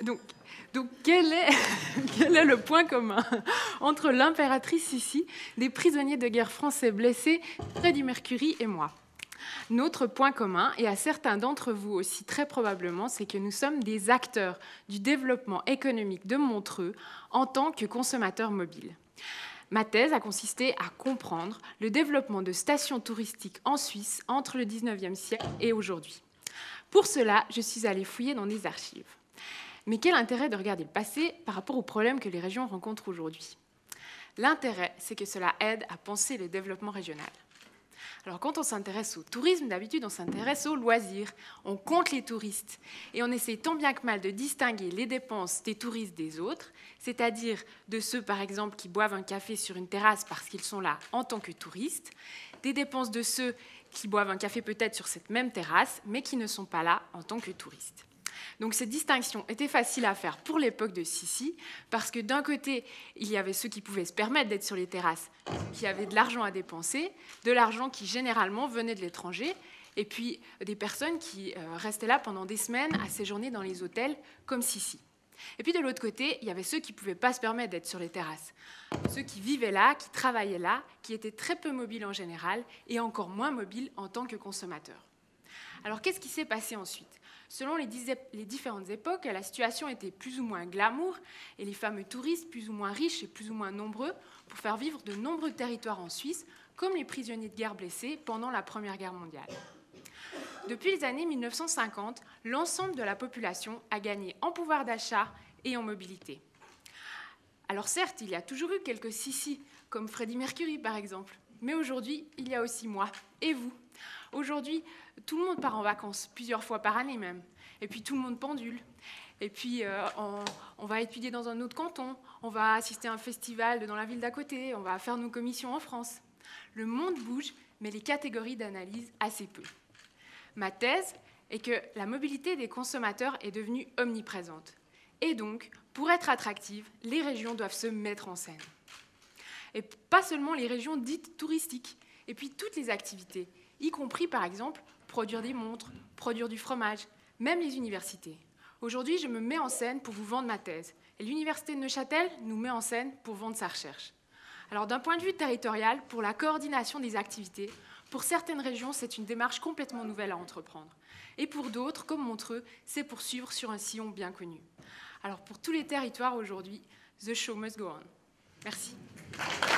Donc quel est, quel est le point commun entre l'impératrice Sissi, des prisonniers de guerre français blessés, Freddie Mercury et moi? Notre point commun, et à certains d'entre vous aussi très probablement, c'est que nous sommes des acteurs du développement économique de Montreux en tant que consommateurs mobiles. Ma thèse a consisté à comprendre le développement de stations touristiques en Suisse entre le 19e siècle et aujourd'hui. Pour cela, je suis allée fouiller dans des archives. Mais quel intérêt de regarder le passé par rapport aux problèmes que les régions rencontrent aujourd'hui? L'intérêt, c'est que cela aide à penser le développement régional. Alors quand on s'intéresse au tourisme, d'habitude on s'intéresse aux loisirs, on compte les touristes et on essaie tant bien que mal de distinguer les dépenses des touristes des autres, c'est-à-dire de ceux par exemple qui boivent un café sur une terrasse parce qu'ils sont là en tant que touristes, des dépenses de ceux qui boivent un café peut-être sur cette même terrasse mais qui ne sont pas là en tant que touristes. Donc cette distinction était facile à faire pour l'époque de Sissi, parce que d'un côté, il y avait ceux qui pouvaient se permettre d'être sur les terrasses, qui avaient de l'argent à dépenser, de l'argent qui généralement venait de l'étranger, et puis des personnes qui restaient là pendant des semaines à séjourner dans les hôtels comme Sissi. Et puis de l'autre côté, il y avait ceux qui ne pouvaient pas se permettre d'être sur les terrasses, ceux qui vivaient là, qui travaillaient là, qui étaient très peu mobiles en général, et encore moins mobiles en tant que consommateurs. Alors qu'est-ce qui s'est passé ensuite? Selon les différentes époques, la situation était plus ou moins glamour et les fameux touristes plus ou moins riches et plus ou moins nombreux pour faire vivre de nombreux territoires en Suisse, comme les prisonniers de guerre blessés pendant la Première Guerre mondiale. Depuis les années 1950, l'ensemble de la population a gagné en pouvoir d'achat et en mobilité. Alors certes, il y a toujours eu quelques Sissi, comme Freddie Mercury par exemple, mais aujourd'hui, il y a aussi moi et vous. Aujourd'hui, tout le monde part en vacances, plusieurs fois par année même. Et puis tout le monde pendule. Et puis on va étudier dans un autre canton, on va assister à un festival dans la ville d'à côté, on va faire nos commissions en France. Le monde bouge, mais les catégories d'analyse assez peu. Ma thèse est que la mobilité des consommateurs est devenue omniprésente. Et donc, pour être attractive, les régions doivent se mettre en scène. Et pas seulement les régions dites touristiques, et puis toutes les activités, y compris par exemple produire des montres, produire du fromage, même les universités. Aujourd'hui, je me mets en scène pour vous vendre ma thèse, et l'université de Neuchâtel nous met en scène pour vendre sa recherche. Alors d'un point de vue territorial, pour la coordination des activités, pour certaines régions, c'est une démarche complètement nouvelle à entreprendre. Et pour d'autres, comme Montreux, c'est poursuivre sur un sillon bien connu. Alors pour tous les territoires aujourd'hui, the show must go on. Merci.